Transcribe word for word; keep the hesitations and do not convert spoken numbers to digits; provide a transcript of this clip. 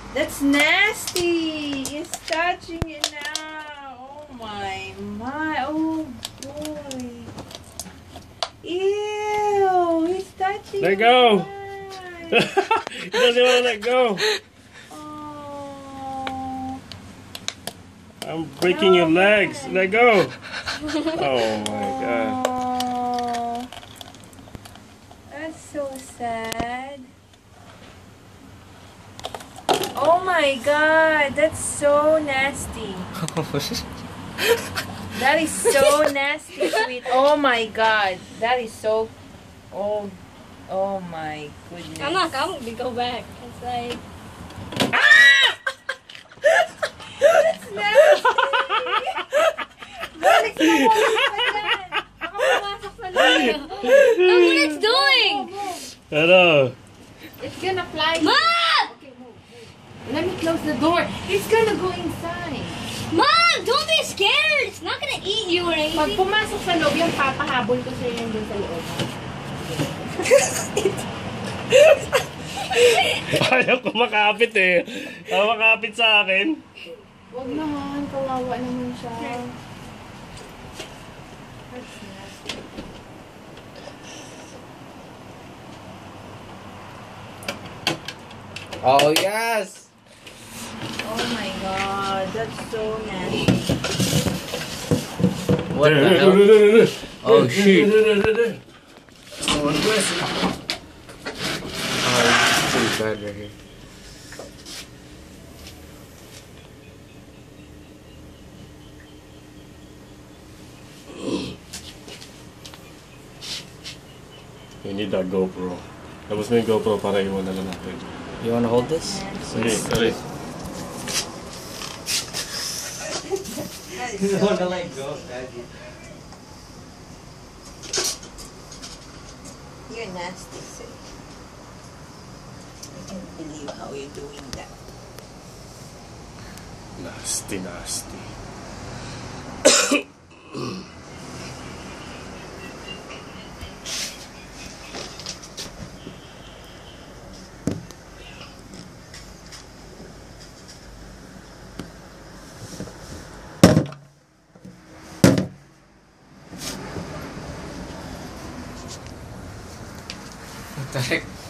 That's nasty. He's touching it now. Oh my my. Oh boy. Ew. He's touching. Let go. He doesn't want to let go. Oh. I'm breaking your legs. Let go. Oh my god. Oh. That's so sad. Oh my god, that's so nasty. That is so nasty, sweet. Oh my god, that is so. Oh, oh my goodness. I'm not coming to go back. It's like. Ah! That's nasty. Balik na mo pa yan. Baka pumasok sa loob. Look what it's doing! Hello. It's gonna fly. Mom! Okay, move, move. Let me close the door. It's gonna go inside. Mom! Don't be scared! It's not gonna eat you or Pag anything. pumasok sa loob, yung papahabol ko sa'yo yan dun sa loob. Ayaw ko makapit eh. Ayaw makapit sa akin. Huwag naman, kawawa naman siya. That's nasty. Oh, yes! Oh my god, that's so nasty. What the hell? Oh, shoot. Oh, Oh, it's pretty bad right here. you need that GoPro. Tapos may GoPro para iwan na lang natin. You wanna hold this? Sige, sorry. You don't wanna let go, Daddy. You're nasty, sir. I can't believe how you're doing that. Nasty, nasty. What the heck?